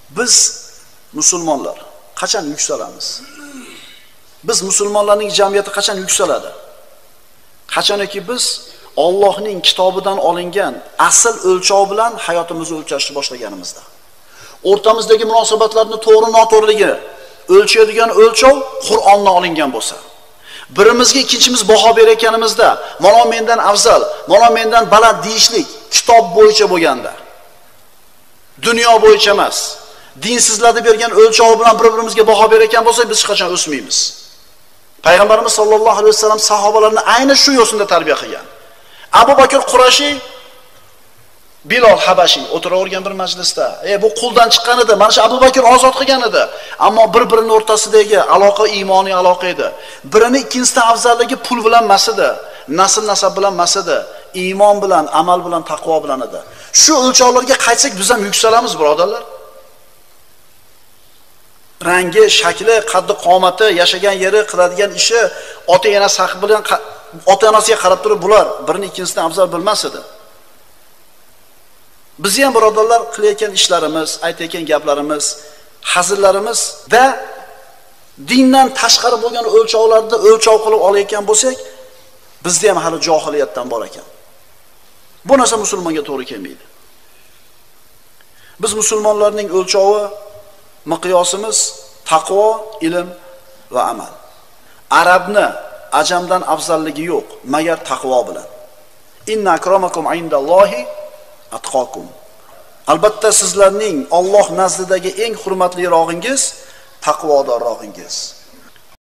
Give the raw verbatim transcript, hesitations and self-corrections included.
Biz musulmonlar qachon yuksalamiz? Biz musulmonlarning jamiyati qachon yuksaladi? Qachonki biz Allohning kitobidan olingan asl o'lchov bilan hayotimizni o'lchashni boshlaganimizda. O'rtamizdagi munosabatlarning to'g'ri noto'g'riligi o'lchaydigan o'lchov Qur'ondan olingan bo'lsa, birimizga ikkinchimiz baho berayotganimizda, mana mendan afzal, mana mendan baland deyishlik kitob bo'yicha bo'lganda, dunyo bo'yicha emas, dinsizlarga bergan o'lchov bilan bir-birimizga baho berayotgan bo'lsak, biz hech qachon o'smaymiz. Payg'ambarimiz sollallohu alayhi vasallam sahobalarni ayni shu yo'sinda tarbiya qilgan. Abu Bakr Qurashi, Bilal Habashi o'tiravergan bir majlisda, "Ey bu quldan chiqqan edi, mana shu Abu Bakr ozod qilgan edi." Ammo bir-birining o'rtasidagi aloqa iymoniy aloqa edi. Birini ikkinchisidan afzalligi pul bilan emas edi, nasl nasab bilan emas edi, iymon bilan, amal bilan, taqvo bilan edi. Shu o'lchovlarga qaytsak biz ham yuksalamiz, birodarlar. Rangi, shakli, qaddi, qomati, yashagan yeri, qiladigan ishi, ota-onasi haqi bilan ota-onasiga qarab turib bular birini ikkinchisidan afzal bilmas edi. Biz ham birodarlar qilayotgan ishlarimiz, aytayotgan gaplarimiz, hazillarimiz va dindan tashqari bo'lgan o'lchovlarda o'lchov qilib olayotgan bo'lsak, bizda ham hali johiliyatdan bor ekan. Bu narsa musulmonga to'g'ri kelmaydi. Biz musulmonlarning o'lchovi, miqyosimiz taqvo, ilm va amal. Arabni ajamdan afzalligi yo'q, magar taqvo bilan. Inna akramakum indallohi atqokum. Albatta sizlarning Alloh nazdidagi eng hurmatli rog'ingiz taqvodorrogingiz.